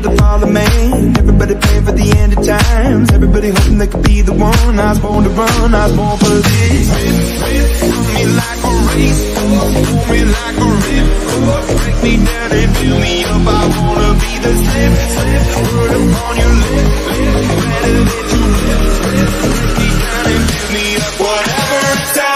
the fall of man. Everybody praying for the end of times. Everybody hoping they could be the one. I was born to run, I was born for this. Run me like a race, pull me like a rip, break me down and fill me up. I wanna be the slip, word upon your lip, better that you live, break me down and fill me up. Whatever time.